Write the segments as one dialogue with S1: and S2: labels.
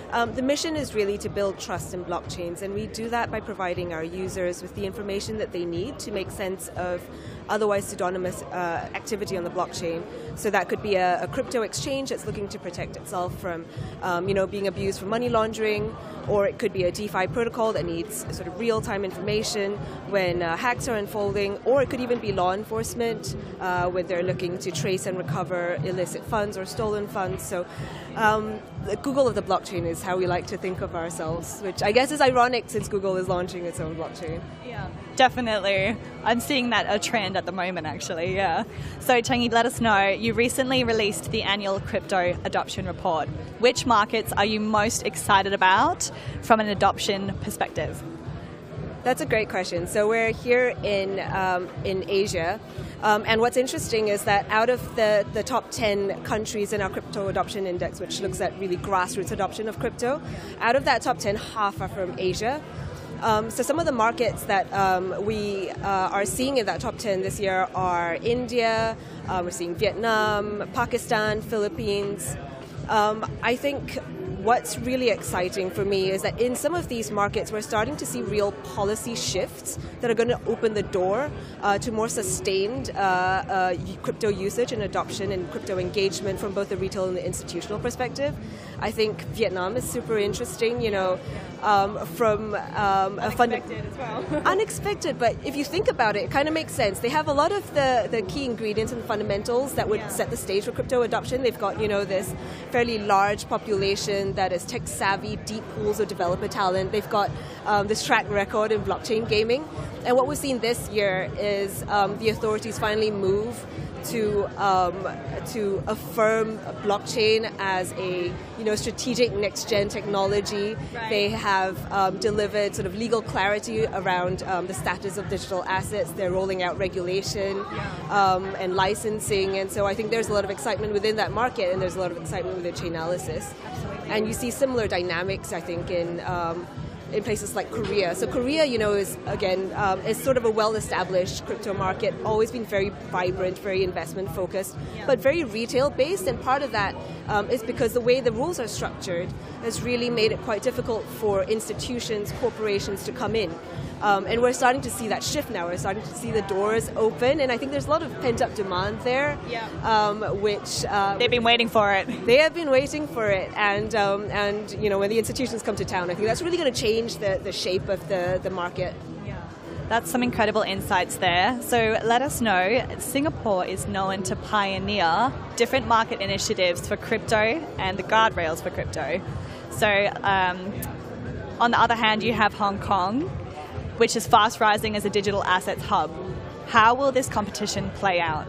S1: The mission is really to build trust in blockchains, and we do that by providing our users with the information that they need to make sense of otherwise pseudonymous activity on the blockchain. So that could be a crypto exchange that's looking to protect itself from being abused for money laundering, or it could be a DeFi protocol that needs sort of real-time information when hacks are unfolding, or it could even be law enforcement when they're looking to trace and recover illicit funds or stolen funds. So the Google of the blockchain is how we like to think of ourselves, which I guess is ironic since Google is launching its own blockchain.
S2: Yeah, definitely. I'm seeing that a trend at the moment, actually, yeah. So Chengyi, let us know, you recently released the annual crypto adoption report. Which markets are you most excited about from an adoption perspective?
S1: That's a great question. So we're here in Asia, and what's interesting is that out of the top 10 countries in our crypto adoption index, which looks at really grassroots adoption of crypto, out of that top 10, half are from Asia. So some of the markets that we are seeing in that top 10 this year are India, we're seeing Vietnam, Pakistan, Philippines. I think what's really exciting for me is that in some of these markets, we're starting to see real policy shifts that are going to open the door to more sustained crypto usage and adoption and crypto engagement from both the retail and the institutional perspective. I think Vietnam is super interesting, from
S2: unexpected as well.
S1: Unexpected, but if you think about it, it kind of makes sense. They have a lot of the key ingredients and fundamentals that would set the stage for crypto adoption. They've got, this fairly large population that is tech savvy, deep pools of developer talent. They've got this track record in blockchain gaming. And what we've seen this year is the authorities finally move to affirm blockchain as a strategic next-gen technology. Right. They have delivered sort of legal clarity around the status of digital assets. They're rolling out regulation and licensing, and so I think there's a lot of excitement within that market, and there's a lot of excitement within Chainalysis. Absolutely. And you see similar dynamics, I think, in places like Korea. So Korea, is again is sort of a well-established crypto market, always been very vibrant, very investment-focused, but very retail-based. And part of that is because the way the rules are structured has really made it quite difficult for institutions, corporations to come in. And we're starting to see that shift now. We're starting to see the doors open, and I think there's a lot of pent-up demand there, which
S2: they've been waiting for it.
S1: They have been waiting for it, and when the institutions come to town, I think that's really going to change the shape of the market.
S2: That's some incredible insights there. So let us know, Singapore is known to pioneer different market initiatives for crypto and the guardrails for crypto. So on the other hand, you have Hong Kong, which is fast rising as a digital assets hub. How will this competition play out?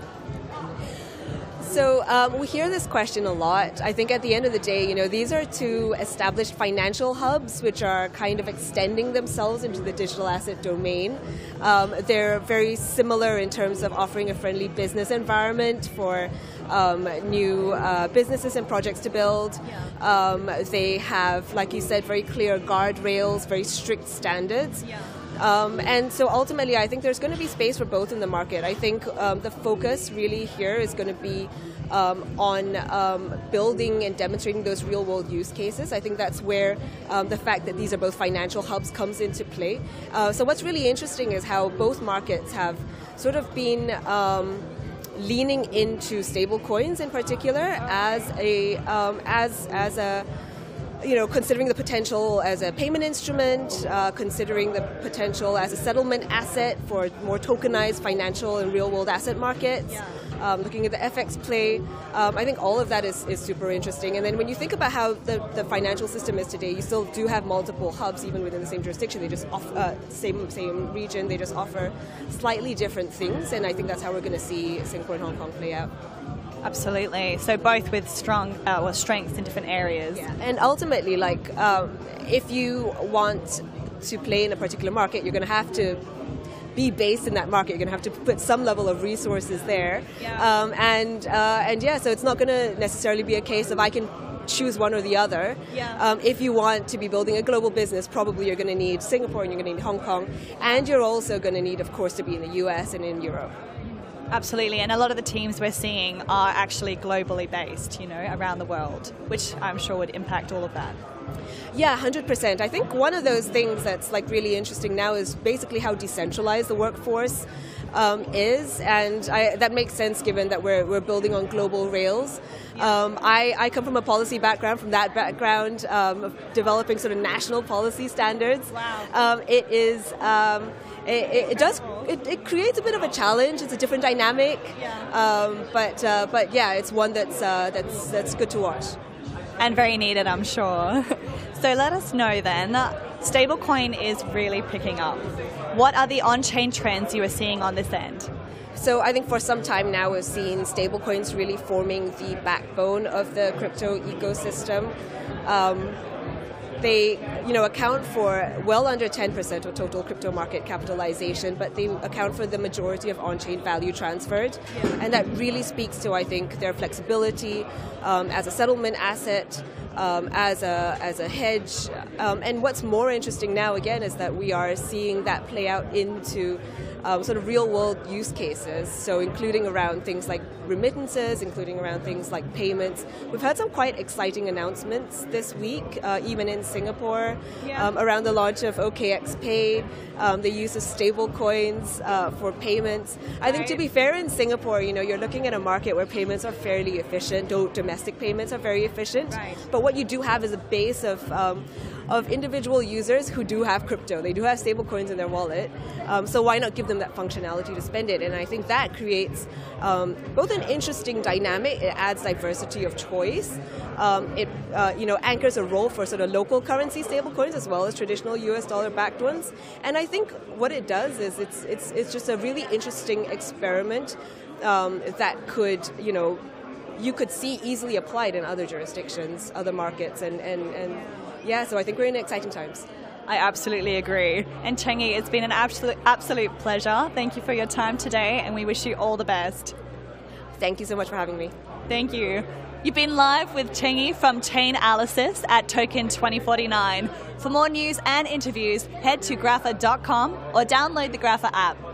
S1: So we hear this question a lot. I think at the end of the day, these are two established financial hubs which are kind of extending themselves into the digital asset domain. They're very similar in terms of offering a friendly business environment for new businesses and projects to build. They have, like you said, very clear guardrails, very strict standards. And so ultimately, I think there's going to be space for both in the market. I think the focus really here is going to be on building and demonstrating those real-world use cases. I think that's where the fact that these are both financial hubs comes into play. So what's really interesting is how both markets have sort of been leaning into stable coins in particular as a considering the potential as a payment instrument, considering the potential as a settlement asset for more tokenized financial and real-world asset markets, looking at the FX play. I think all of that is super interesting. And then when you think about how the financial system is today, you still do have multiple hubs even within the same jurisdiction. They just offer, same region, they just offer slightly different things. And I think that's how we're going to see Singapore and Hong Kong play out.
S2: Absolutely. So both with strong strengths in different areas.
S1: Yeah. And ultimately, if you want to play in a particular market, you're going to have to be based in that market. You're going to have to put some level of resources there. So it's not going to necessarily be a case of I can choose one or the other. If you want to be building a global business, probably you're going to need Singapore and you're going to need Hong Kong. And you're also going to need, of course, to be in the US and in Europe.
S2: Absolutely, and a lot of the teams we're seeing are actually globally based, around the world, which I'm sure would impact all of that.
S1: Yeah, 100%. I think one of those things that's like really interesting now is basically how decentralized the workforce is, and that makes sense given that we're building on global rails. I come from a policy background, of developing sort of national policy standards.
S2: Wow.
S1: It creates a bit of a challenge. It's a different dynamic, but yeah, it's one that's good to watch.
S2: And very needed, I'm sure. So let us know then, stablecoin is really picking up. What are the on-chain trends you are seeing on this end?
S1: So I think for some time now we've seen stablecoins really forming the backbone of the crypto ecosystem. They account for well under 10% of total crypto market capitalization, but they account for the majority of on-chain value transferred. And that really speaks to, I think, their flexibility as a settlement asset, as a hedge. And what's more interesting now, again, is that we are seeing that play out into sort of real-world use cases, so including around things like remittances, including around things like payments. We've had some quite exciting announcements this week, even in Singapore, around the launch of OKX Pay, the use of stable coins for payments. I think, to be fair, in Singapore, you're looking at a market where payments are fairly efficient, though domestic payments are very efficient.
S2: Right.
S1: But what you do have is a base of individual users who do have crypto. They do have stable coins in their wallet, so why not give them that functionality to spend it? And I think that creates both an interesting dynamic. It adds diversity of choice. It anchors a role for sort of local currency stable coins as well as traditional US dollar backed ones. And I think what it does is it's just a really interesting experiment that could you could see easily applied in other jurisdictions, other markets, and yeah, so I think we're in exciting times.
S2: I absolutely agree. And Chengyi, it's been an absolute pleasure. Thank you for your time today, and we wish you all the best.
S1: Thank you so much for having me.
S2: Thank you. You've been live with Chengyi from Chainalysis at Token 2049. For more news and interviews, head to grafa.com or download the Grafa app.